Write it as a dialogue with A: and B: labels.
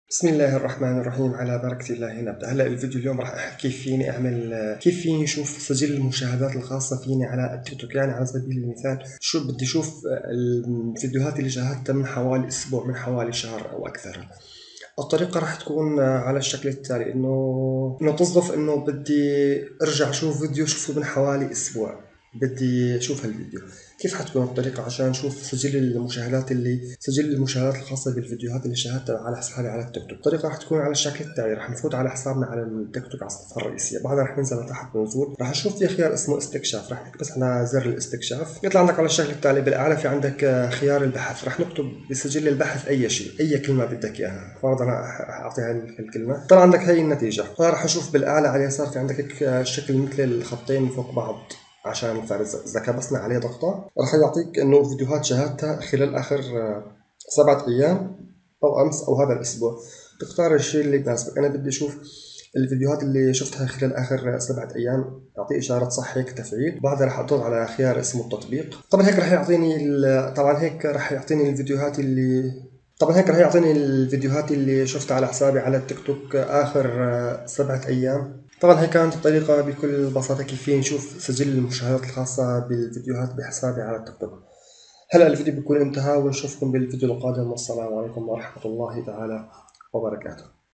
A: بسم الله الرحمن الرحيم، على بركة الله نبدأ. هلا الفيديو اليوم راح أحكي كيف فيني أشوف سجل المشاهدات الخاصة فيني على التيك توك. يعني على سبيل المثال شو بدي أشوف الفيديوهات اللي شاهدتها من حوالي أسبوع، من حوالي شهر أو أكثر. الطريقة راح تكون على الشكل التالي، إنه تصدف إنه بدي أرجع أشوف فيديو شوفه من حوالي أسبوع، بدي أشوف هالفيديو. كيف حتكون الطريقة عشان أشوف سجل المشاهدات الخاصة بالفيديوهات اللي شاهدتها على حسابي على التيك توك؟ الطريقة راح تكون على الشكل التالي. راح نفوت على حسابنا على التيك توك على الصفحة الرئيسية، بعدها راح ننزل لتحت نزول، راح نشوف في خيار اسمه استكشاف، راح نكبس على زر الاستكشاف، يطلع عندك على الشكل التالي. بالأعلى في عندك خيار البحث، راح نكتب بسجل البحث أي شيء، أي كلمة بدك إياها. فرضا أنا أعطي هاي الكلمة، طلع عندك هاي النتيجة. فراح أشوف بالأعلى على اليسار في عندك هيك شكل مثل الخطين فوق بعض عشان الفارز. إذا كبسنا عليه ضغطة راح يعطيك إنه فيديوهات شاهدتها خلال آخر 7 أيام أو أمس أو هذا الأسبوع. تختار الشيء اللي يناسبك. أنا بدي أشوف الفيديوهات اللي شفتها خلال آخر 7 أيام، أعطيه إشارة صح هيك تفعيل. بعدها راح أضغط على خيار اسمه التطبيق. طبعا هيك راح يعطيني الفيديوهات اللي شفتها على حسابي على التيك توك آخر 7 أيام. طبعا هي كانت الطريقة بكل بساطة كيف نشوف سجل المشاهدات الخاصة بالفيديوهات بحسابي على التيك توك. هلا الفيديو بيكون انتهى، ونشوفكم بالفيديو القادم، والسلام عليكم ورحمة الله تعالى وبركاته.